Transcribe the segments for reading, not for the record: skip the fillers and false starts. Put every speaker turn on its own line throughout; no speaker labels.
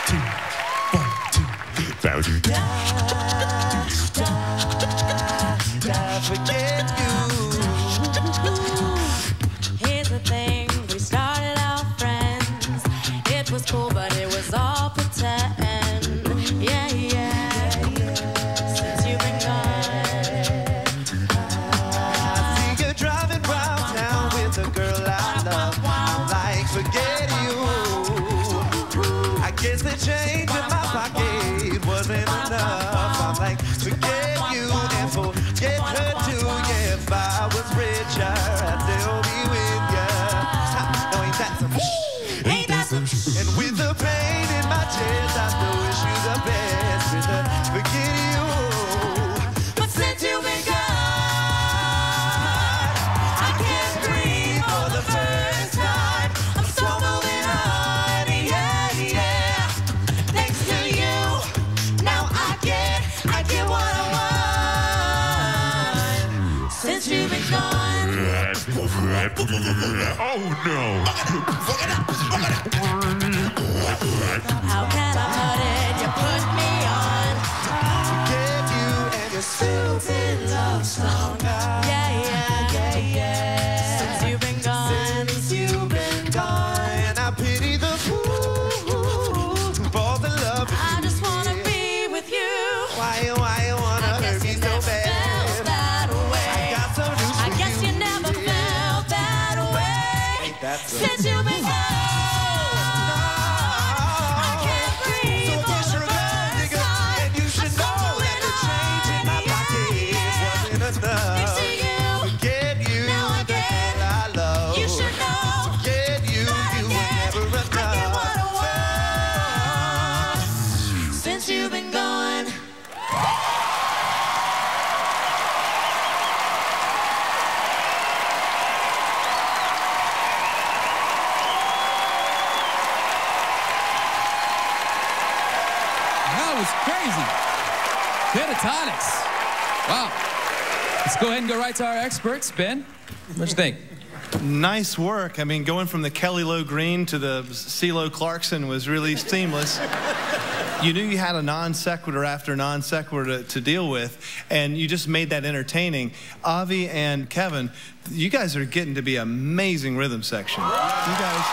2, 1, 2, 3.
Forget you.
Here's the thing, we started out friends. It was cool, but it was all pretend. Yeah, yeah. Since you've been gone,
I see you driving round town with a girl I love. I'm like, forget you. I guess the change in my pocket wasn't enough. I'm like, forget you and forget her too. Yeah, if I was richer, I'd still be with ya. No, ain't that some shit?
ain't that some
And with the pain in my chest, I still wish you the best. With the forget you.
But since you've been gone, I can't breathe for the first time. I'm so moving on, yeah, yeah. Thanks to you, now I get what I want. Since you've been gone.
Oh no!
How can I put it? You put me on.
Forget you and your stupid love song.
Yeah, yeah, yeah, yeah. Since you've been gone.
Since you've been gone, and I pity the fool for the love.
I just wanna be with you.
Why you wanna hurt me so
Felt
bad?
that way.
I got some news
I
for
guess you never felt that way.
That's a-
Since you've been gone, I can't breathe
So I
for
guess
the
you're a gold
first
digger,
time.
and you should
I'm
know that the change in my pocket wasn't
Thanks
enough.
to you,
Forget you,
now I
the
get-
girl I love.
you should know
Forget you,
that
you were never
I get what I
enough.
want. Since you've been gone.
That was crazy. Pentatonics. Wow. Let's go ahead and go right to our experts. Ben, what you think?
Nice work. I mean, going from the Kelly Lowe Green to the CeeLo Clarkson was really seamless. You knew you had a non sequitur after non sequitur to deal with, and you just made that entertaining. Avi and Kevin, you guys are getting to be amazing rhythm section. You guys...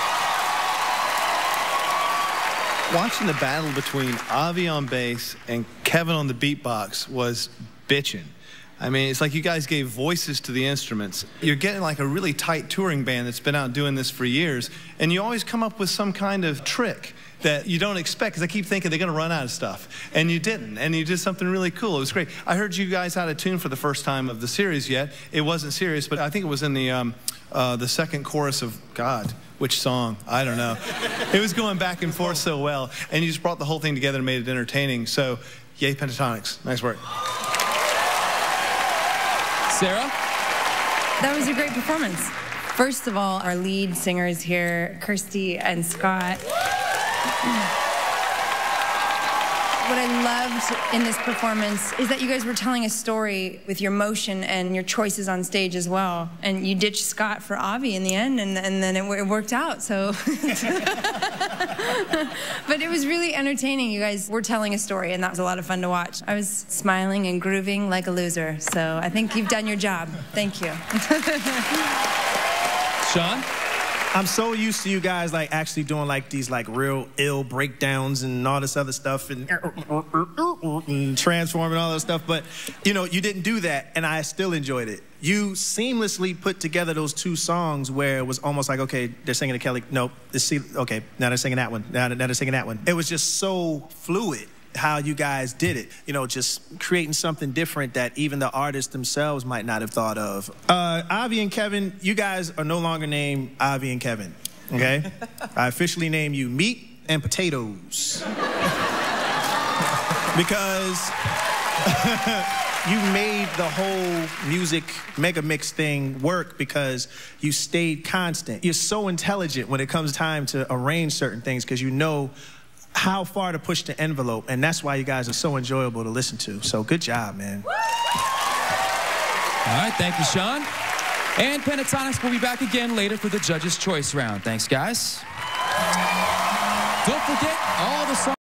Watching the battle between Avi on bass and Kevin on the beatbox was bitchin'. I mean, it's like you guys gave voices to the instruments. You're getting like a really tight touring band that's been out doing this for years, and you always come up with some kind of trick that you don't expect, because I keep thinking they're going to run out of stuff, and you didn't, and you did something really cool. It was great. I heard you guys had a tune for the first time of the series yet. It wasn't serious, but I think it was in the second chorus of, God, which song? I don't know. It was going back and forth so well, and you just brought the whole thing together and made it entertaining. So, yay, Pentatonics. Nice work.
Sarah?
That was a great performance. First of all, our lead singers here, Kirsty and Scott. What I loved in this performance is that you guys were telling a story with your motion and your choices on stage as well. And you ditched Scott for Avi in the end, and then it worked out, so. But it was really entertaining. You guys were telling a story, and that was a lot of fun to watch. I was smiling and grooving like a loser, so I think you've done your job. Thank you.
Sean?
I'm so used to you guys like actually doing like these like real ill breakdowns and all this other stuff and transform and all that stuff, but you know, you didn't do that, and I still enjoyed it. You seamlessly put together those two songs where it was almost like, okay, they're singing to Kelly, nope, okay, now they're singing that one, now they're singing that one. It was just so fluid how you guys did it, you know, just creating something different that even the artists themselves might not have thought of. Avi and Kevin, you guys are no longer named Avi and Kevin, okay? I officially name you Meat and Potatoes. Because you made the whole music mega mix thing work because you stayed constant. You're so intelligent when it comes time to arrange certain things because you know how far to push the envelope, and that's why you guys are so enjoyable to listen to. So good job, man.
All right, thank you, Sean. And Pentatonics will be back again later for the Judges' Choice round. Thanks, guys. Don't forget all the songs.